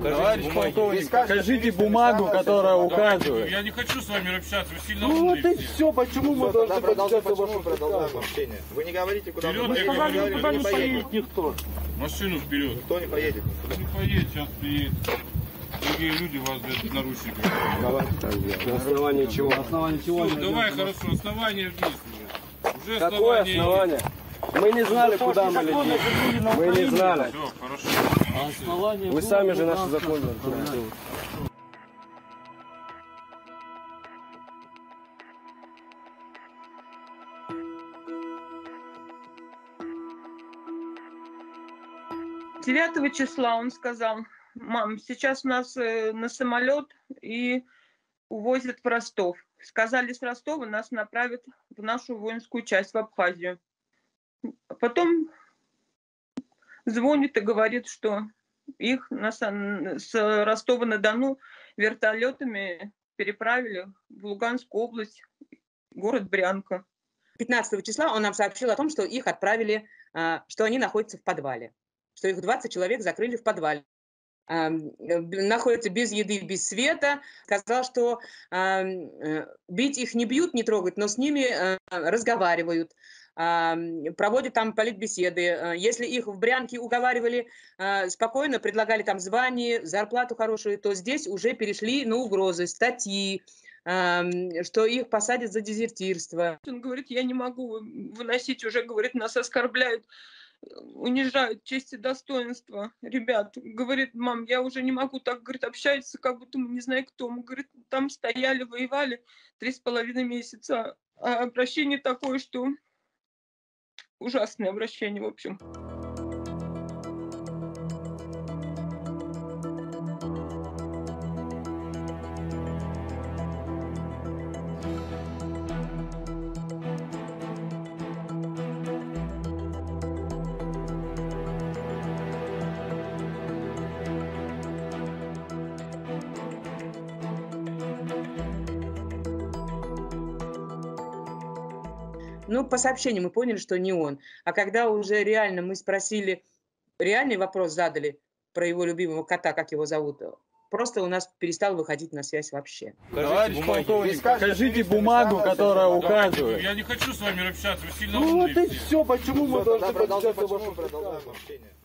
Товарищ полковник, покажите бумагу, которая указывает. Я не хочу с вами общаться, вы сильно Ну умные. вот и все, почему мы должны продолжаем общение? Вы не говорите, куда Вперед, мы я сказали, говорю, куда не не поедет никто. Машину вперед. Никто не поедет. Не поедет, сейчас приедет. Другие люди вас без наручников. На основании чего? На основании чего? Все, давай, хорошо, основание в действии. Уже Какое основание? Мы не знали, куда мы летим. Мы не знали. Все, хорошо. Вы сами же наши законы. Девятого числа он сказал: мам, сейчас нас на самолет и увозят в Ростов. Сказали, с Ростова нас направят в нашу воинскую часть, в Абхазию. А потом звонит и говорит, что их с Ростова-на-Дону вертолетами переправили в Луганскую область, город Брянка. 15 числа он нам сообщил о том, что их отправили, что они находятся в подвале, что их 20 человек закрыли в подвале. Находятся без еды, без света. Сказал, что бить их не бьют, не трогают, но с ними разговаривают, проводят там политбеседы. Если их в Брянке уговаривали спокойно, предлагали там звание, зарплату хорошую, то здесь уже перешли на угрозы, статьи, что их посадят за дезертирство. Он говорит, я не могу выносить, уже, говорит, нас оскорбляют, унижают честь и достоинство ребят. Говорит, мам, я уже не могу так, говорит, общаться, как будто мы не знаем кто. Мы, говорит, там стояли, воевали 3,5 месяца. А обращение такое, что ужасное обращение, в общем. Ну, по сообщению мы поняли, что не он. А когда уже реально мы спросили, реальный вопрос задали про его любимого кота, как его зовут, просто у нас перестал выходить на связь вообще. Товарищ полковник, покажите бумагу, которая указывает. Я не хочу с вами общаться, вы сильно Ну умные. вот и все, почему мы должны Продолжаем общение?